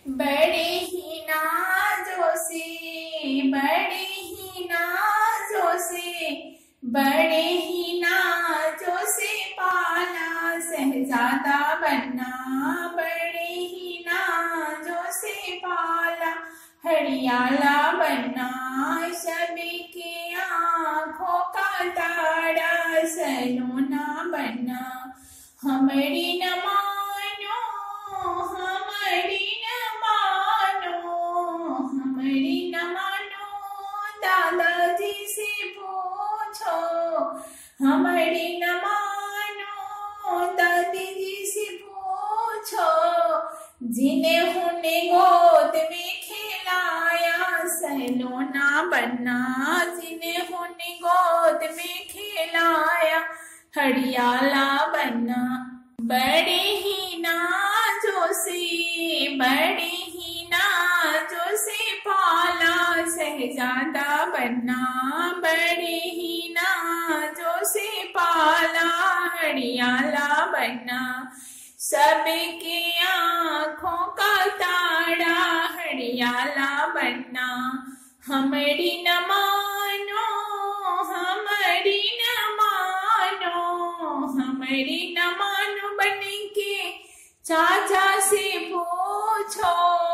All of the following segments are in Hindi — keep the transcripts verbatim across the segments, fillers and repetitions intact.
बड़े ही नाजों से, बड़े ही नाजों से, बड़े ही नाजों से पाला शहजादा बनना, बड़े ही नाजों से पाला हरियाला बनना, सबकी आँखों का तारा सलोना बनना। हमारी न मानो, हमारी न मानो, हमारी न मानो, दादाजी से पूछो, हमारी न मानो, दादी जी से पूछो, जिन्होंने गोद में खिलाया सलोना बनना, जिन्होंने गोद में खिलाया हरियाला बनना। बड़े ही नाजों से, बड़े ही नाजों से पाला शहजादा बनना, बड़े ही नाजों से पाला हरियाला बनना, सबके आँखों का तारा हरियाला बनना। हमारी न मानो, हमारी न मानो, हमारी न मानो बन के चाचा से पूछो,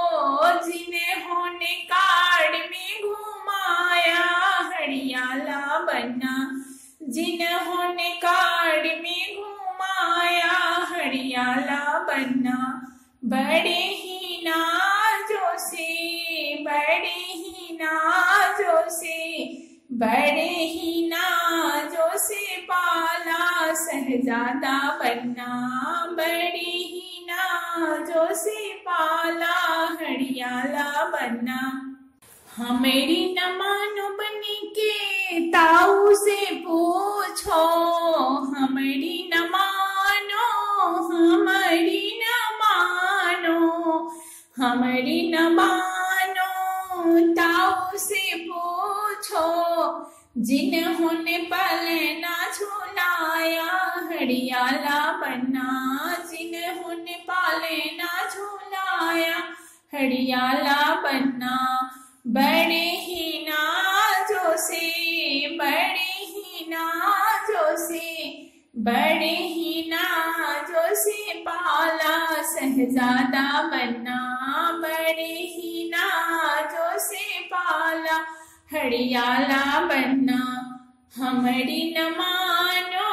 जिन्होंने कार्ड में घुमाया हरियाला बनना, जिन्होंने कार्ड में घुमाया हरियाला बनना। बड़े ही नाजों से, बड़े ही नाजों से, बड़े ही नाजों से पाला शहजादा बनना, बड़े ही नाजों से पाला हरियाला बनना। हमारी न मानो बन के ताऊ से पूछो, हमारी न मानो, हमारी न मानो, हमारी न मानो, ताऊ से पूछो, जिन्होंने पलना झुलाया हरियाला बनना, जिन्होंने पालना झुलाया हरियाला बनना। बड़े ही नाजों से, बड़े ही नाजों से, बड़े ही नाजों से पाला शहजादा बनना, बड़े ही नाजों से पाला हरियाला बनना। हमारी न मानो,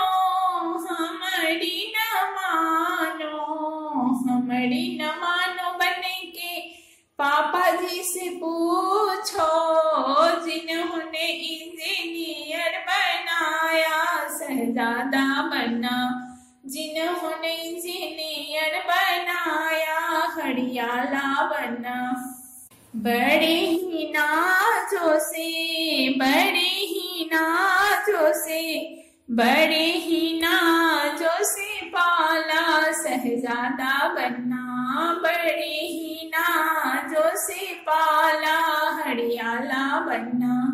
हमारी न मानो, हमारी न मानो बन के पापा जी से पूछो, जिन्होंने इंजीनियर बनाया शहजादा बनना, जिन्होंने इंजीनियर बनाया हरियाला बनना। बड़े ही नाजों से, बड़े ही नाजों से, बड़े ही नाजों से पाला शहजादा बनना, बड़े ही नाजों से पाला हरियाला बनना।